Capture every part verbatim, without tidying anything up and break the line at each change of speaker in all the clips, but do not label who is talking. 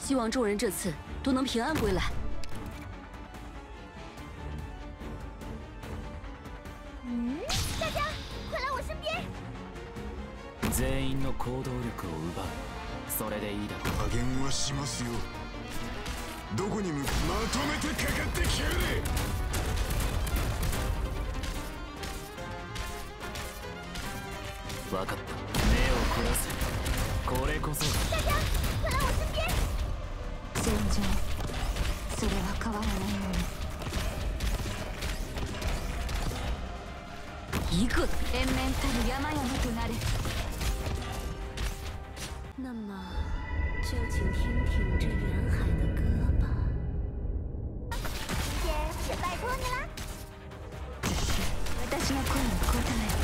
希望众人这次都能平安归来。
嗯，大家快来我身边！
全員の行動力を奪う。それでいいだろう。
加減はしますよ。どこに向かまとめてかかってきやがれ。
分かった。目を凝らせ。これこそが。
大家快来我身边！
戦場、それは変わらないもの。
一个
延綿たる山々となれ。
那么，就请听听这远海的歌吧。
今天也拜托你啦。
只是私の声をこうため。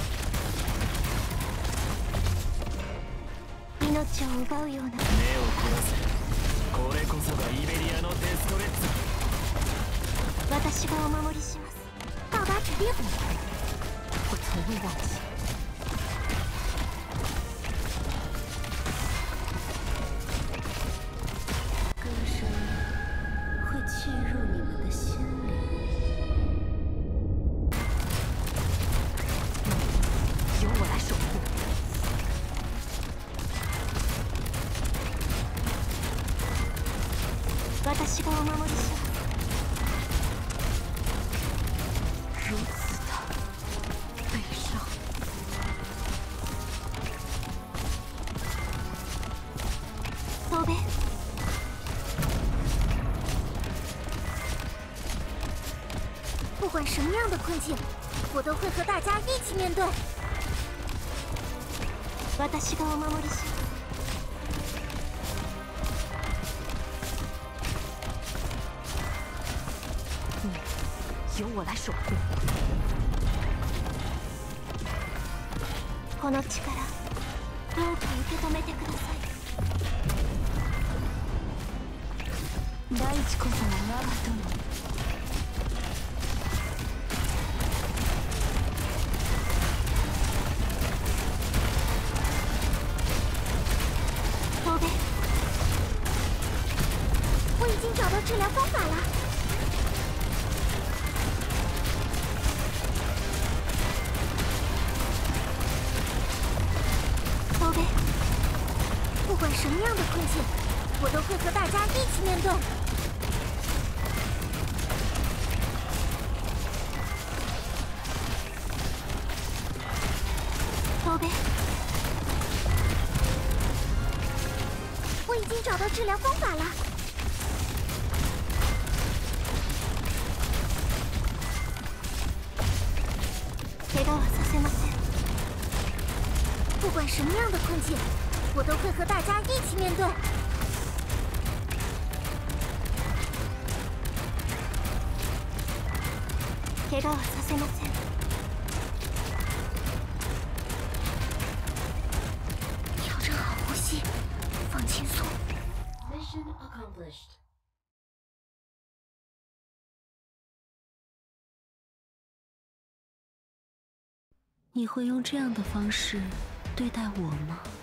命を奪うような。
目を凝らせ。これこそがイベリアのデストレッツァ。
私がお守りします。
到达指令。
我从未忘记。
歌声会契入你们的心里。
由我来守护。私がお守りします。如此的悲伤。宝贝，
不管什么样的困境，我都会和大家一起面对。
私がお守りします。由我来守护。この力、どうか受け止めてください。大地こそが我が友。宝贝，
我已经找到治疗方法了。
宝贝，
不管什么样的困境，我都会和大家一起面对。
宝贝，
我已经找到治疗方法了。
怪我はさせません。
不管什么样的困境，我都会和大家一起面对。
怪我はさせません。
调整好呼吸，放轻松。
Mission accomplished. 你会用这样的方式对待我吗？